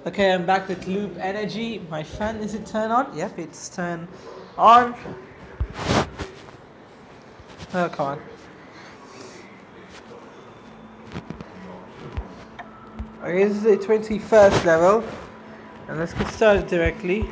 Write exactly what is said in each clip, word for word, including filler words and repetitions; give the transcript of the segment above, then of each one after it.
Okay, I'm back with Loop Energy. My fan, is it turned on? Yep, it's turned on. Oh, come on. Okay, this is the twenty-first level. And let's get started directly.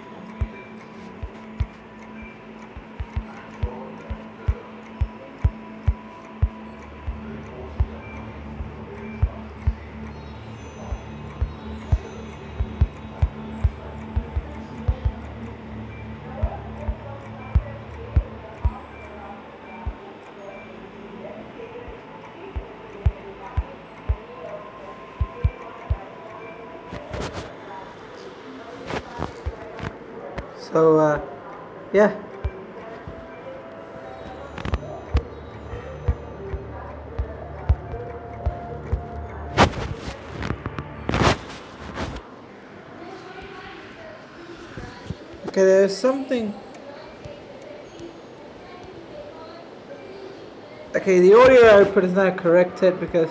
So, uh, yeah. Okay, there's something. Okay, the audio output is now corrected because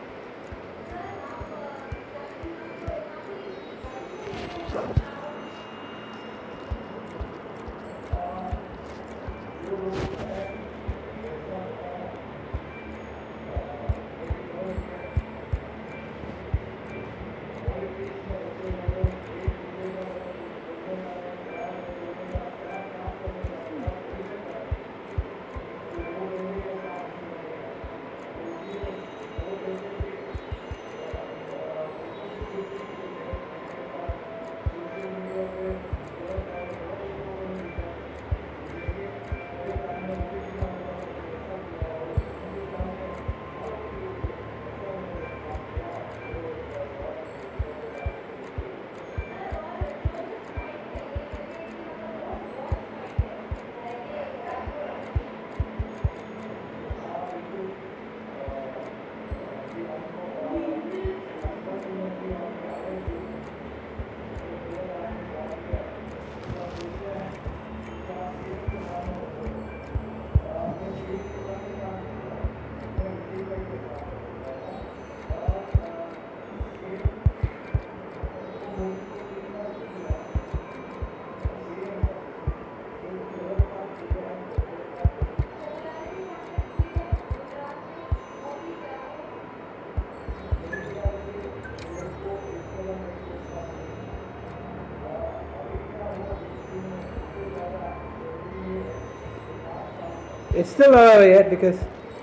it's still not over yet because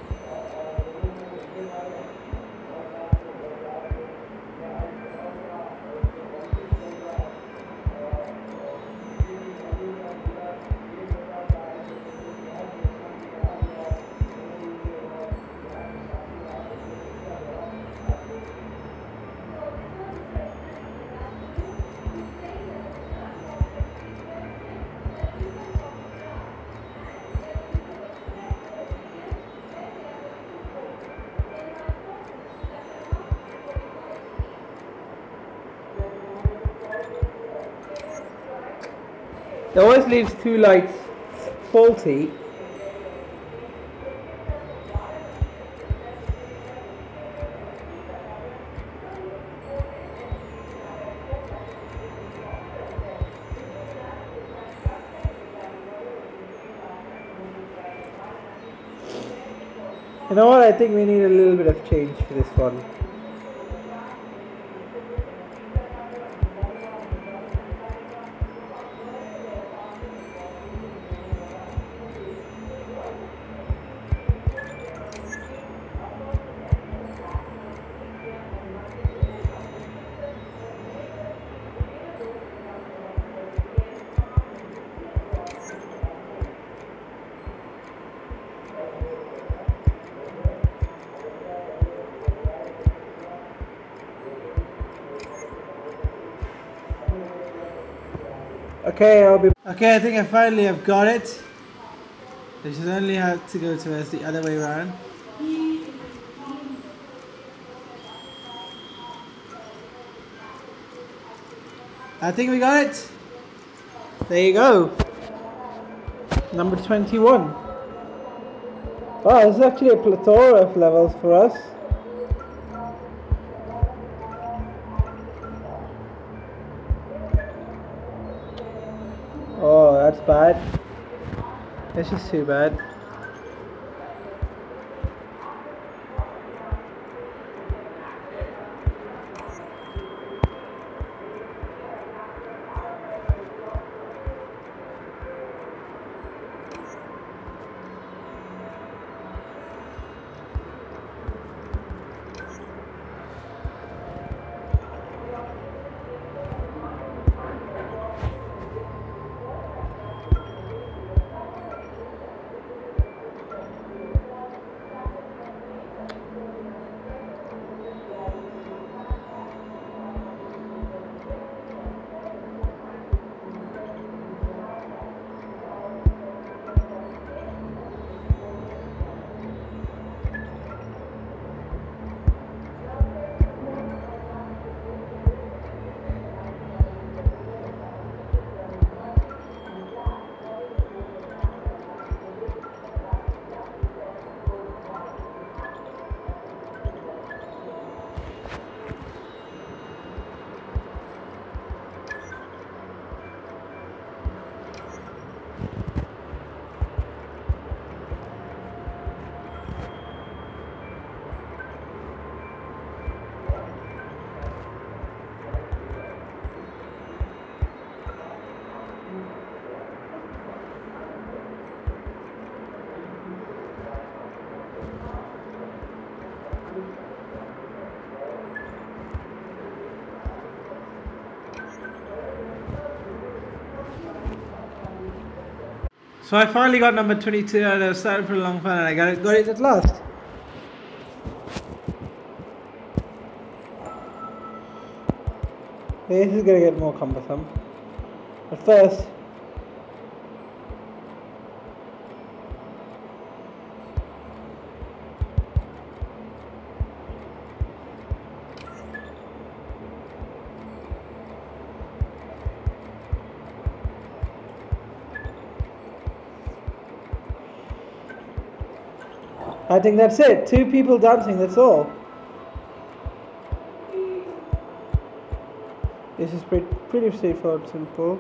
it always leaves two lights faulty. You know what? I think we need a little bit of change for this one. Okay, I'll be. Okay, I think I finally have got it. I just only have to go to us the other way around. I think we got it. There you go. Number twenty-one. Wow, this is actually a plethora of levels for us. that's bad. It's just too bad. So I finally got number twenty-two and I was starting for a long time and I got it, got it at last. This is gonna get more cumbersome. But first, I think that's it. Two people dancing, that's all. This is pretty, pretty straightforward, simple.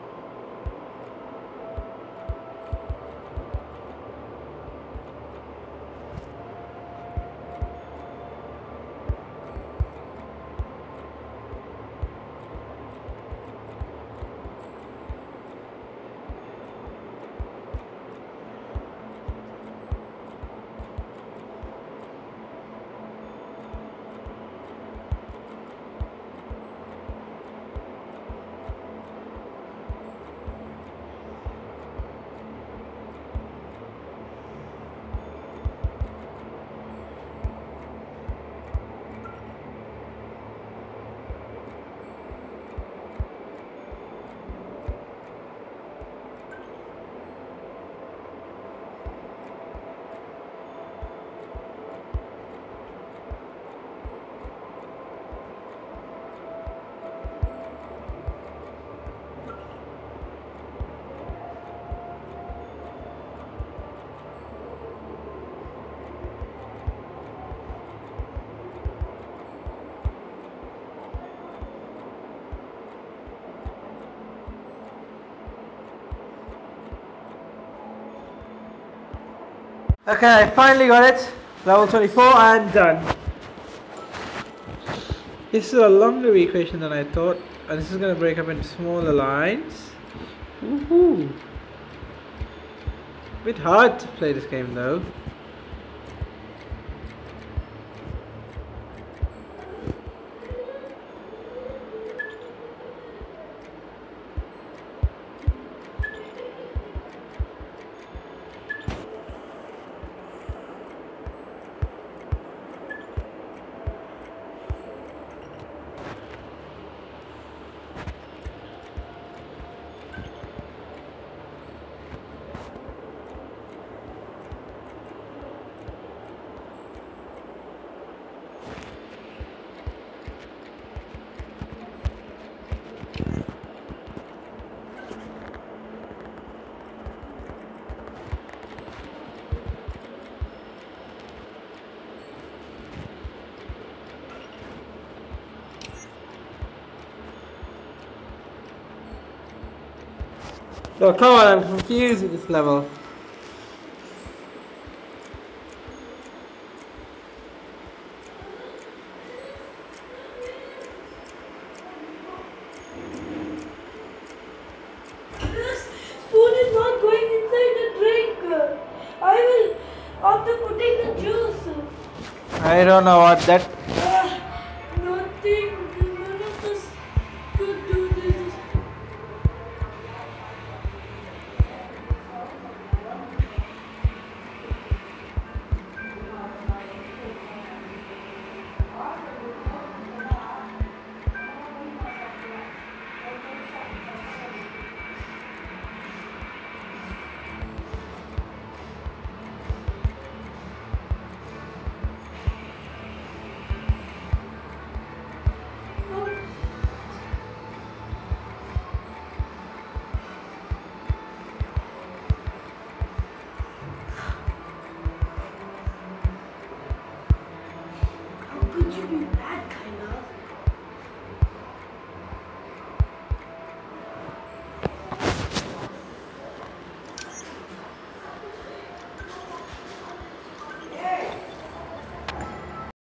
Okay, I finally got it. Level twenty-four and done. This is a longer equation than I thought, and this is going to break up into smaller lines. Woohoo! Bit hard to play this game though. Oh, come on, I'm confused with this level. This spoon is not going inside the drink. I will, after putting the juice. I don't know what that